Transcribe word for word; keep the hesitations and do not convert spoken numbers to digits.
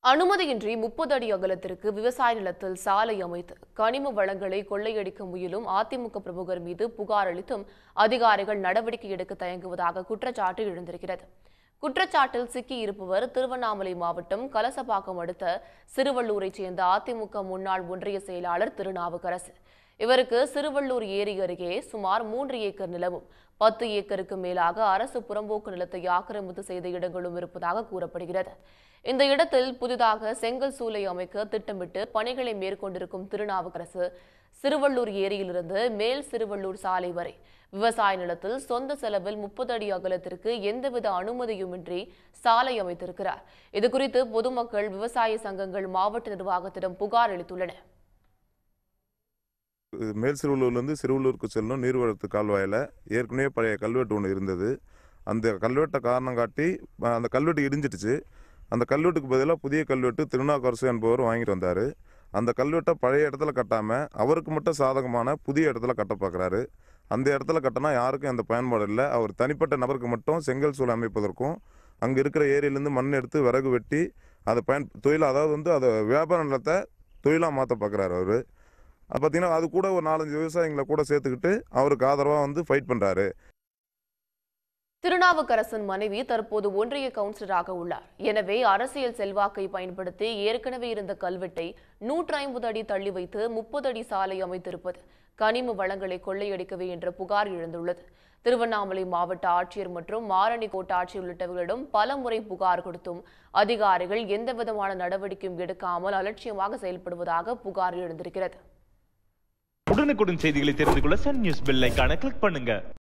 அனுமதியின்றி முப்பது அடி அகலத்திற்கு விவசாய நிலத்தில் சாலை அமைத்து கனிம வளங்களை கொள்ளையடிக்க முயலும் அதிமுக பிரமுகர் மீது புகார் அளித்தும் அதிகாரிகள் நடவடிக்கை எடுக்க தயங்குவதாக குற்றச்சாட்டு எழுந்திருக்கிறது. குற்றச்சாட்டில் சிக்கியிருப்பவர் திருவண்ணாமலை மாவட்டம் கலசபாக்கம் அடுத்த சிறுவள்ளூரைச் சேர்ந்த அதிமுக முன்னாள் ஒன்றிய செயலாளர் திருநாவுக்கரசு. இவருக்கு சிறுவள்ளூர் ஏரி அருகே சுமார் மூன்று ஏக்கர் நிலமும் பத்து ஏக்கருக்கு மேலாக அரசு புறம்போக்கு நிலத்தை ஆக்கிரமித்து செய்த இடங்களும் இருப்பதாக கூறப்படுகிறது. இந்த இடத்தில் புதிதாக செங்கல் சூளை அமைக்க திட்டமிட்டு பணிகளை மேற்கொண்டிருக்கும் திருநாவுக்கரசு சிறுவள்ளூர் ஏரியிலிருந்து மேல் சிறுவள்ளூர் சாலை வரை விவசாய நிலத்தில் சொந்த செலவில் முப்பது அடி அகலத்திற்கு எந்தவித அனுமதியுமின்றி சாலை அமைத்திருக்கிறார். இதுகுறித்து பொதுமக்கள், விவசாய சங்கங்கள் மாவட்ட நிர்வாகத்திடம் புகார் அளித்துள்ளன. மேல் சிறுவள்ளூர்லேருந்து சிறுவள்ளூருக்கு செல்லும் நீர்வளத்து கால்வாயில் ஏற்கனவே பழைய கல்வெட்டு ஒன்று இருந்தது. அந்த கல்வெட்டை காரணம் காட்டி அந்த கல்வெட்டு இடிஞ்சிடுச்சு. அந்த கல்வெட்டுக்கு பதிலாக புதிய கல்வெட்டு திருநாவுக்கரசு என்பவர் வாங்கிட்டு வந்தார். அந்த கல்வெட்டை பழைய இடத்துல கட்டாமல் அவருக்கு மட்டும் சாதகமான புதிய இடத்துல கட்ட பார்க்குறாரு. அந்த இடத்துல கட்டினா யாருக்கும் எந்த பயன்பாடு இல்லை. அவர் தனிப்பட்ட நபருக்கு மட்டும் செங்கல் சூளை அமைப்பதற்கும் அங்கே இருக்கிற ஏரியிலேருந்து மண் எடுத்து விறகு வெட்டி அதை பயன் தொழில் அதாவது வந்து அதை வியாபார நிலத்தை தொழிலாக மாற்ற பார்க்குறாரு. அவர் அது பார்த்தீங்கன்னா அது கூட ஒரு நாலஞ்சு விவசாயிகளை கூட சேர்த்துக்கிட்டு அவருக்கு ஆதரவாக வந்து ஃபைட் பண்ணுறாரு. திருநாவுக்கரசன் மனைவி தற்போது ஒன்றிய கவுன்சிலராக உள்ளார். எனவே அரசியல் செல்வாக்கை பயன்படுத்தி ஏற்கனவே இருந்த கல்வெட்டை நூற்றி ஐம்பது அடி தள்ளி வைத்து முப்பது அடி சாலை அமைத்திருப்பது கனிம வளங்களை கொள்ளையடிக்கவே என்ற புகார் எழுந்துள்ளது. திருவண்ணாமலை மாவட்ட ஆட்சியர் மற்றும் மாரணி கோட்டாட்சியர் உள்ளிட்டவர்களிடம் பல முறை புகார் கொடுத்தும் அதிகாரிகள் எந்தவிதமான நடவடிக்கையும் எடுக்காமல் அலட்சியமாக செயல்படுவதாக புகார் எழுந்திருக்கிறது. உடனுக்குடன் செய்திகளை தெரிந்து கொள்ள சன் நியூஸ் பெல் ஐகானை கிளிக் பண்ணுங்க.